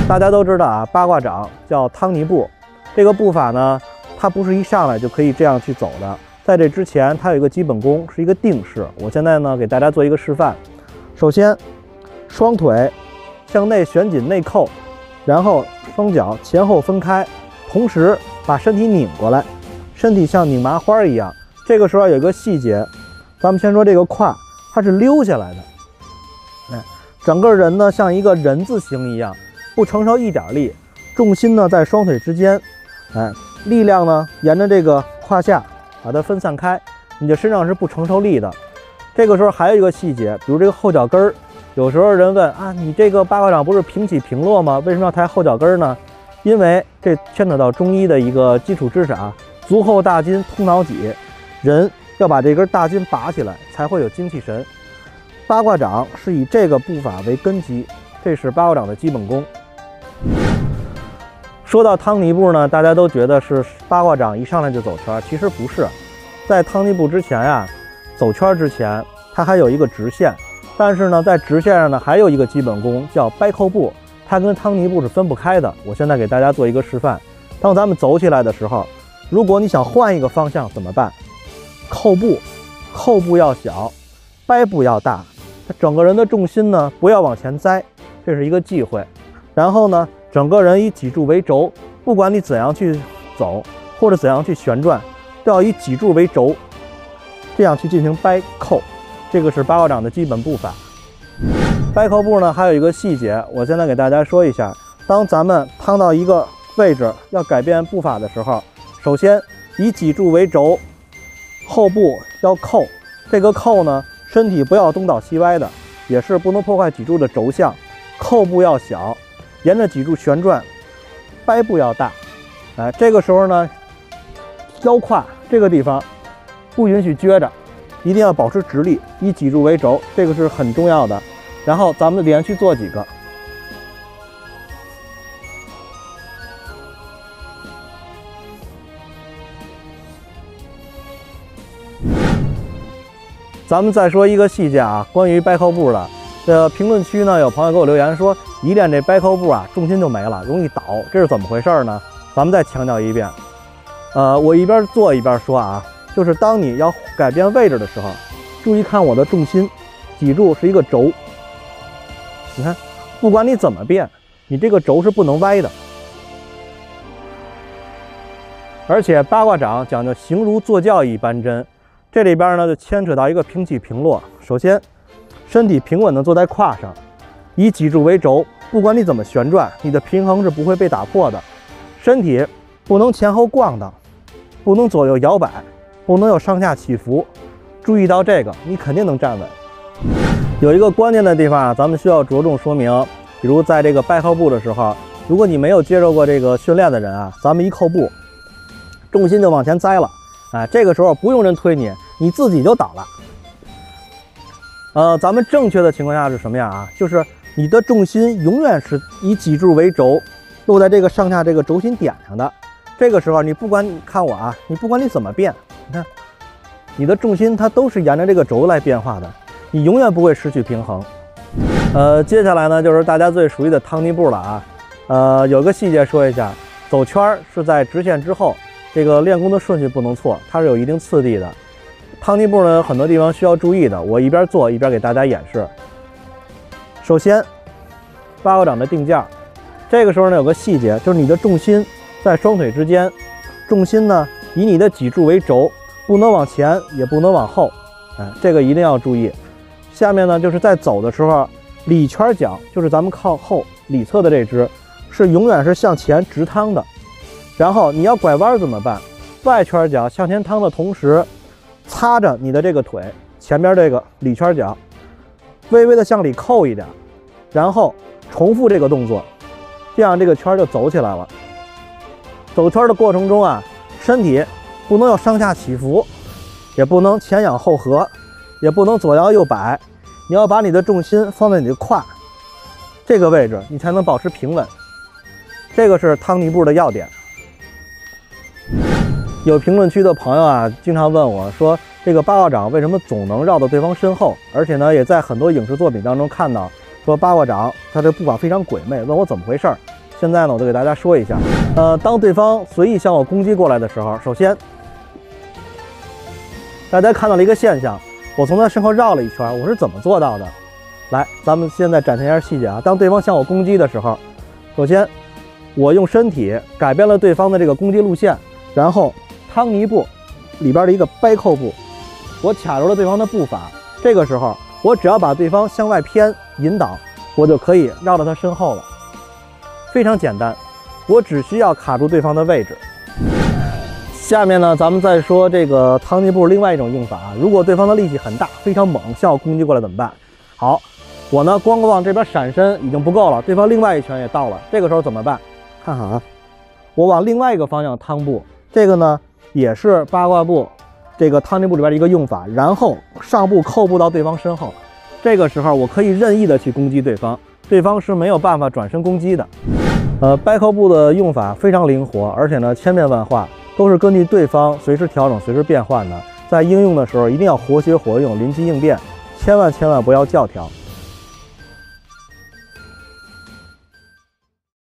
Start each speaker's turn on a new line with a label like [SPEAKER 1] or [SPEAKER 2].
[SPEAKER 1] 大家都知道啊，八卦掌叫汤尼步，这个步法呢，它不是一上来就可以这样去走的。在这之前，它有一个基本功，是一个定式。我现在呢，给大家做一个示范。首先，双腿向内旋紧内扣，然后双脚前后分开，同时把身体拧过来，身体像拧麻花一样。这个时候有一个细节，咱们先说这个胯，它是溜下来的，整个人呢像一个人字形一样，不承受一点力，重心呢在双腿之间，力量呢沿着这个胯下把它分散开，你的身上是不承受力的。这个时候还有一个细节，比如这个后脚跟儿，有时候人问啊，你这个八卦掌不是平起平落吗？为什么要抬后脚跟儿呢？因为这牵扯到中医的一个基础知识啊，足后大筋通脑脊，人要把这根大筋拔起来才会有精气神。八卦掌是以这个步法为根基，这是八卦掌的基本功。说到汤尼步呢，大家都觉得是八卦掌一上来就走圈，其实不是。在汤尼步之前呀，走圈之前它还有一个直线，但是呢，在直线上呢还有一个基本功叫掰扣步，它跟汤尼步是分不开的。我现在给大家做一个示范。当咱们走起来的时候，如果你想换一个方向怎么办？扣步，扣步要小，掰步要大。整个人的重心呢不要往前栽，这是一个忌讳。然后呢，整个人以脊柱为轴，不管你怎样去走或者怎样去旋转，都要以脊柱为轴，这样去进行掰扣。这个是八卦掌的基本步法。掰扣步呢还有一个细节，我现在给大家说一下。当咱们趟到一个位置要改变步法的时候，首先以脊柱为轴，后部要扣。这个扣呢，身体不要东倒西歪的，也是不能破坏脊柱的轴向。扣步要小，沿着脊柱旋转，掰步要大。这个时候呢，腰胯这个地方不允许撅着，一定要保持直立，以脊柱为轴，这个是很重要的。然后咱们连续做几个。咱们再说一个细节啊，关于掰扣步的。评论区呢有朋友给我留言说，一练这掰扣步啊，重心就没了，容易倒，这是怎么回事呢？咱们再强调一遍。我一边做一边说啊，就是当你要改变位置的时候，注意看我的重心，脊柱是一个轴。你看，不管你怎么变，你这个轴是不能歪的。而且八卦掌讲究形如坐教一般真，这里边呢就牵扯到一个平起平落。首先，身体平稳地坐在胯上，以脊柱为轴，不管你怎么旋转，你的平衡是不会被打破的。身体不能前后晃荡，不能左右摇摆，不能有上下起伏。注意到这个，你肯定能站稳。有一个关键的地方啊，咱们需要着重说明。比如在这个掰扣步的时候，如果你没有接受过这个训练的人啊，咱们一扣步，重心就往前栽了。这个时候不用人推你，你自己就倒了。咱们正确的情况下是什么样啊？就是你的重心永远是以脊柱为轴，落在这个上下这个轴心点上的。这个时候你不管你看我啊，你不管你怎么变，你看你的重心它都是沿着这个轴来变化的，你永远不会失去平衡。接下来呢就是大家最熟悉的汤尼步了啊。有个细节说一下，走圈是在直线之后，这个练功的顺序不能错，它是有一定次第的。汤尼步呢，很多地方需要注意的，我一边做一边给大家演示。首先，八卦掌的定架，这个时候呢有个细节，就是你的重心在双腿之间，重心呢以你的脊柱为轴，不能往前，也不能往后，这个一定要注意。下面呢就是在走的时候，里圈脚就是咱们靠后里侧的这只，是永远是向前直趟的。然后你要拐弯怎么办？外圈脚向前趟的同时，擦着你的这个腿前边这个里圈脚，微微的向里扣一点，然后重复这个动作，这样这个圈就走起来了。走圈的过程中啊，身体不能有上下起伏，也不能前仰后合，也不能左摇右摆，你要把你的重心放在你的胯这个位置，你才能保持平稳。这个是汤尼步的要点。有评论区的朋友啊，经常问我说，这个八卦掌为什么总能绕到对方身后？而且呢，也在很多影视作品当中看到，说八卦掌它的步法非常鬼魅，问我怎么回事儿。 现在呢，我就给大家说一下。当对方随意向我攻击过来的时候，首先大家看到了一个现象，我从他身后绕了一圈，我是怎么做到的？来，咱们现在展现一下细节啊。当对方向我攻击的时候，首先我用身体改变了对方的这个攻击路线，然后汤尼步里边的一个掰扣步，我卡住了对方的步伐。这个时候，我只要把对方向外偏引导，我就可以绕到他身后了。非常简单，我只需要卡住对方的位置。下面呢，咱们再说这个汤尼步另外一种用法啊。如果对方的力气很大，非常猛，向我攻击过来怎么办？好，我呢光往这边闪身已经不够了，对方另外一拳也到了，这个时候怎么办？看好啊，我往另外一个方向汤步，这个呢也是八卦步这个汤尼步里边的一个用法，然后上步扣步到对方身后，这个时候我可以任意的去攻击对方，对方是没有办法转身攻击的。掰扣步的用法非常灵活，而且呢千变万化，都是根据对方随时调整、随时变换的。在应用的时候一定要活学活用，临机应变，千万不要教条。